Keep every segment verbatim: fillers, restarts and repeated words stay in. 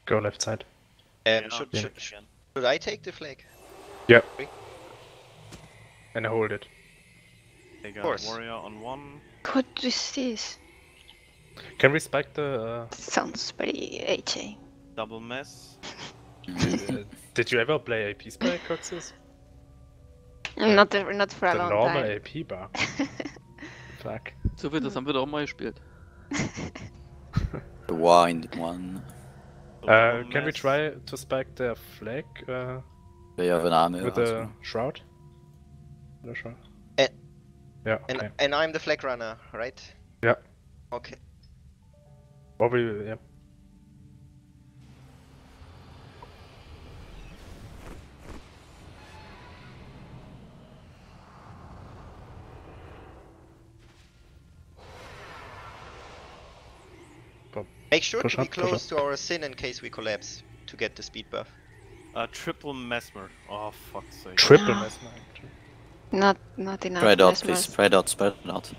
Go left side. Um, Yeah, should, yeah. should, should, should I take the flag? Yeah. And hold it. They got course. warrior on one. What is this? Can we spike the... Uh, Sounds very H A. Double mess. uh, did you ever play A P spike, Coxus? Not, a, not for a The long normal time. A P bar. Fuck. So viel, das haben wir doch mal gespielt. The wind one. So Uh, double can we mess. try to spike their flag uh, They have an armor. with as a well. shroud? The shroud? Eh. Yeah, And, okay. and I'm the flag runner, right? Yeah. Okay. What we, yeah. Make sure Push to be up, push close to our sin in case we collapse to get the speed buff. Uh, triple mesmer. Oh, fuck's sake. Triple mesmer. actually. Not not enough. Spread out, mesmers. please. Spread out, spread out.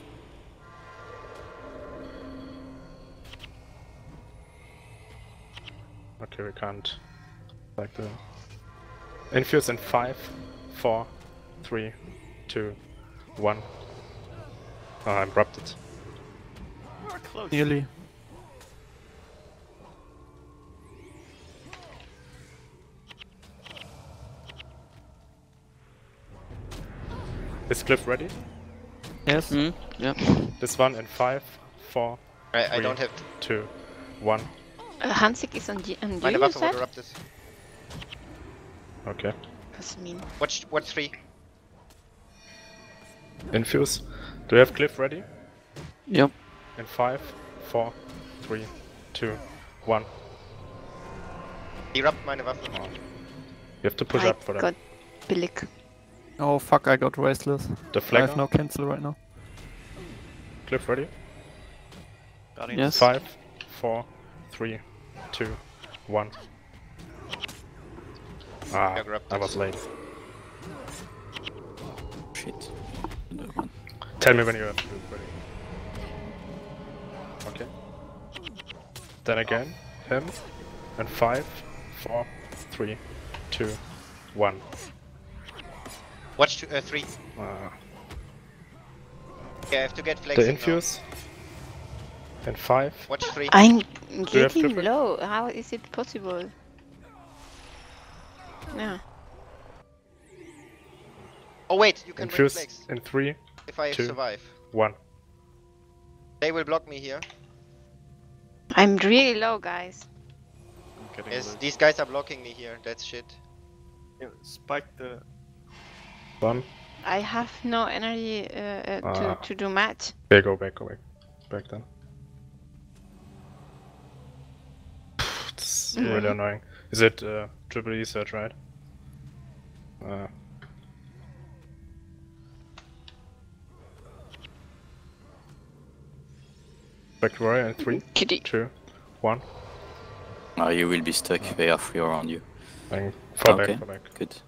Okay, we can't. Like the infuse in five, four, three, two, one. Oh, I'm corrupted. We're close. Nearly. Is Cliff ready? Yes. Mhm. Ja. This one in five, four, I, I Three. don't have. two, one. Uh, Hansik is on, G on you, Meine you Waffe said? wurde erupted. Okay. That's mean. Watch, watch three. Infuse. Do you have Cliff ready? Ja. In five, four, three, two, one. Erupt meine Waffe. You have to push I up for that. got billig. Oh fuck, I got restless. The I flag. have no cancel right now. Cliff ready? Guardian. Yes. Five, four, three, two, one. Ah, Yeah, grabbed I it. was late. Shit. Another one. Tell me when you have to do ready. Okay. Then again, him. And five, four, three, two, one. Watch two, uh, three. Ah, Yeah, I have to get flag the signal. infuse. And five. Watch three. I'm you have getting different- low. How is it possible? Yeah. Oh wait, you can bring Infuse flags in three, if I two. survive. one. They will block me here. I'm really low, guys. I'm getting Yes, loose. these guys are blocking me here. That's shit. Yeah, Spike the. One. I have no energy uh, uh, Ah. to, to do match. Okay, go back, go back. Back then. It's really Mhm. annoying. Is it uh, triple E search, right? Uh, back warrior in three, Kitty. two, one. Ah, you will be stuck. They are three around you. And fall Okay. back, fall back. Good.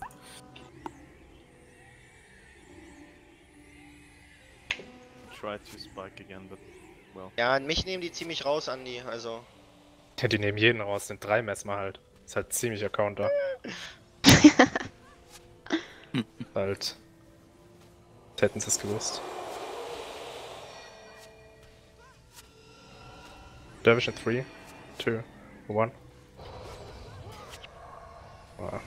Try to spike again, but well. Ja, mich nehmen die ziemlich raus, Andi. Also. Ja, die nehmen jeden raus, sind drei Mesmer halt. Ist halt ziemlicher Counter. Halt. Hätten sie es gewusst. Dervish in three, two, one. Wow.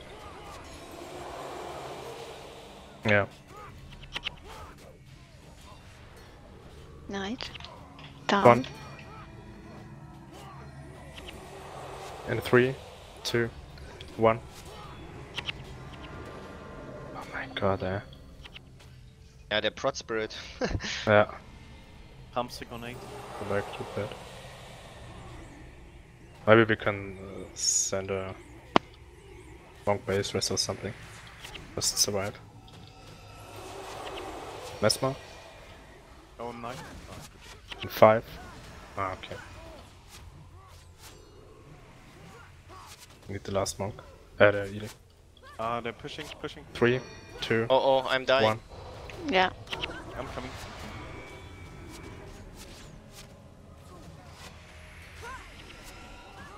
Yeah. Nice. Down. One. In three, two, one. Oh my god, eh. Ja, der Prot Spirit. Yeah, Thumbstick on eight. go back to bed. Maybe we can uh, send a long base rest or something. Just survive. Mesmer Oh, nine. Oh, in five. Ah, okay. Need the last monk. Uh, the healing. Ah, they're pushing, pushing. Three, two, Oh oh, I'm dying. one. Yeah. I'm coming.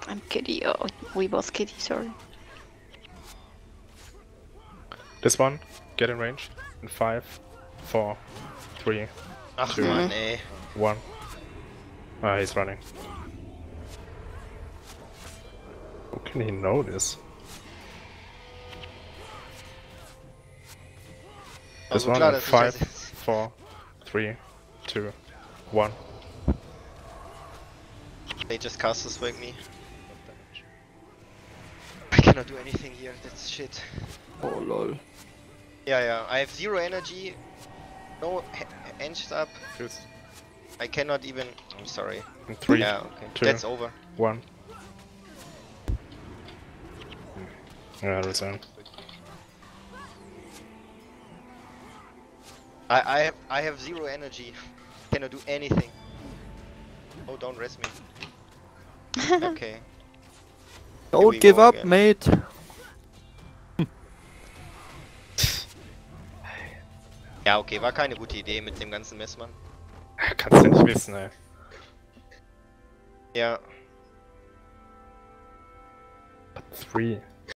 I'm kitty. Oh, we both kitty, sorry. This one, get in range. In five, four, three, Ach Two. man, ey. one. Ah, he's running. How can he know this? This Also one klar, in dass ich five, das- four, three, two, one. They just cast this wake me. I cannot do anything here, that's shit. Oh lol. Yeah, yeah, I have zero energy. No engines up. Tschüss. I cannot even. I'm sorry. In three, Yeah, okay. two. That's over. one. Yeah, return. I I have I have zero energy. Cannot do anything. Oh, don't rest me. Okay. we Don't give go up, again. mate. Ja, okay, war keine gute Idee mit dem ganzen Messmann. Kannst du nicht wissen, ey. Ja. Three.